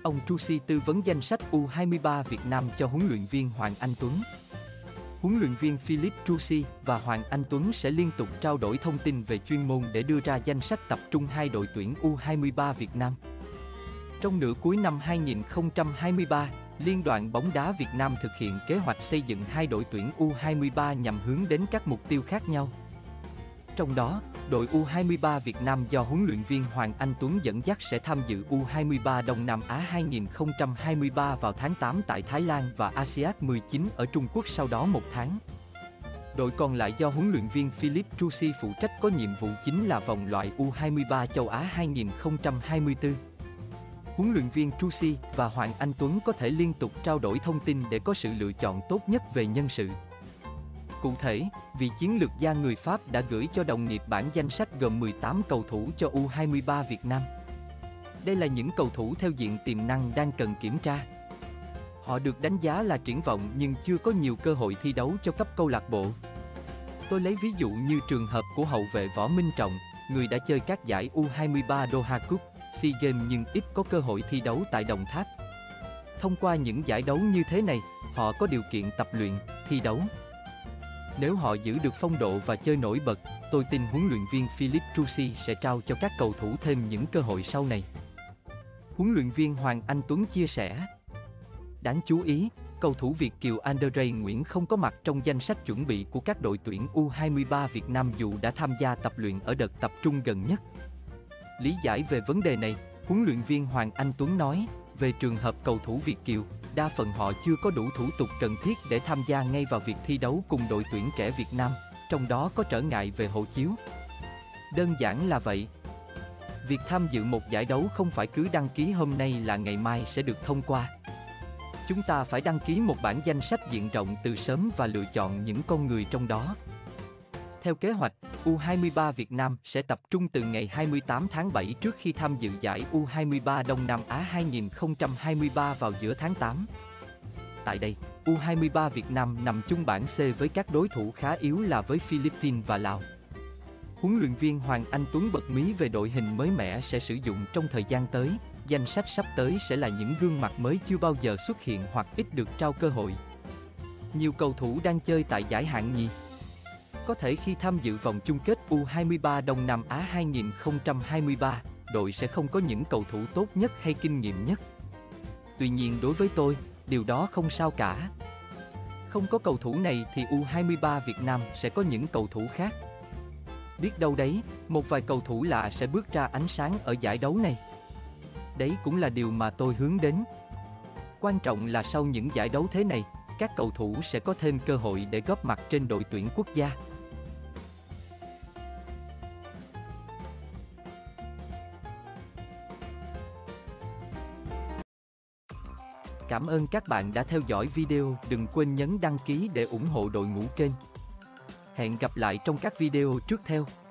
ông Trusi tư vấn danh sách U23 Việt Nam cho huấn luyện viên Hoàng Anh Tuấn. Huấn luyện viên Philip Trusi và Hoàng Anh Tuấn sẽ liên tục trao đổi thông tin về chuyên môn để đưa ra danh sách tập trung hai đội tuyển U23 Việt Nam. Trong nửa cuối năm 2023, Liên đoàn bóng đá Việt Nam thực hiện kế hoạch xây dựng hai đội tuyển U23 nhằm hướng đến các mục tiêu khác nhau. Trong đó, đội U23 Việt Nam do huấn luyện viên Hoàng Anh Tuấn dẫn dắt sẽ tham dự U23 Đông Nam Á 2023 vào tháng 8 tại Thái Lan và ASEAN 19 ở Trung Quốc sau đó một tháng. Đội còn lại do huấn luyện viên Philip Trusi phụ trách có nhiệm vụ chính là vòng loại U23 châu Á 2024. Huấn luyện viên Trusi và Hoàng Anh Tuấn có thể liên tục trao đổi thông tin để có sự lựa chọn tốt nhất về nhân sự. Cụ thể, vị chiến lược gia người Pháp đã gửi cho đồng nghiệp bản danh sách gồm 18 cầu thủ cho U23 Việt Nam. Đây là những cầu thủ theo diện tiềm năng đang cần kiểm tra. Họ được đánh giá là triển vọng nhưng chưa có nhiều cơ hội thi đấu cho cấp câu lạc bộ. Tôi lấy ví dụ như trường hợp của hậu vệ Võ Minh Trọng, người đã chơi các giải U23 Doha Cup, SEA Games nhưng ít có cơ hội thi đấu tại Đồng Tháp. Thông qua những giải đấu như thế này, họ có điều kiện tập luyện, thi đấu. Nếu họ giữ được phong độ và chơi nổi bật, tôi tin huấn luyện viên Philip Trusi sẽ trao cho các cầu thủ thêm những cơ hội sau này. Huấn luyện viên Hoàng Anh Tuấn chia sẻ. Đáng chú ý, cầu thủ Việt kiều Andre Nguyễn không có mặt trong danh sách chuẩn bị của các đội tuyển U23 Việt Nam dù đã tham gia tập luyện ở đợt tập trung gần nhất. Lý giải về vấn đề này, huấn luyện viên Hoàng Anh Tuấn nói, về trường hợp cầu thủ Việt kiều, đa phần họ chưa có đủ thủ tục cần thiết để tham gia ngay vào việc thi đấu cùng đội tuyển trẻ Việt Nam, trong đó có trở ngại về hộ chiếu. Đơn giản là vậy. Việc tham dự một giải đấu không phải cứ đăng ký hôm nay là ngày mai sẽ được thông qua. Chúng ta phải đăng ký một bản danh sách diện rộng từ sớm và lựa chọn những con người trong đó. Theo kế hoạch, U23 Việt Nam sẽ tập trung từ ngày 28 tháng 7 trước khi tham dự giải U23 Đông Nam Á 2023 vào giữa tháng 8. Tại đây, U23 Việt Nam nằm chung bảng C với các đối thủ khá yếu là với Philippines và Lào. Huấn luyện viên Hoàng Anh Tuấn bật mí về đội hình mới mẻ sẽ sử dụng trong thời gian tới. Danh sách sắp tới sẽ là những gương mặt mới chưa bao giờ xuất hiện hoặc ít được trao cơ hội. Nhiều cầu thủ đang chơi tại giải hạng nhì. Có thể khi tham dự vòng chung kết U23 Đông Nam Á 2023, đội sẽ không có những cầu thủ tốt nhất hay kinh nghiệm nhất. Tuy nhiên đối với tôi, điều đó không sao cả. Không có cầu thủ này thì U23 Việt Nam sẽ có những cầu thủ khác. Biết đâu đấy, một vài cầu thủ lạ sẽ bước ra ánh sáng ở giải đấu này. Đấy cũng là điều mà tôi hướng đến. Quan trọng là sau những giải đấu thế này, các cầu thủ sẽ có thêm cơ hội để góp mặt trên đội tuyển quốc gia. Cảm ơn các bạn đã theo dõi video, đừng quên nhấn đăng ký để ủng hộ đội ngũ kênh. Hẹn gặp lại trong các video tiếp theo.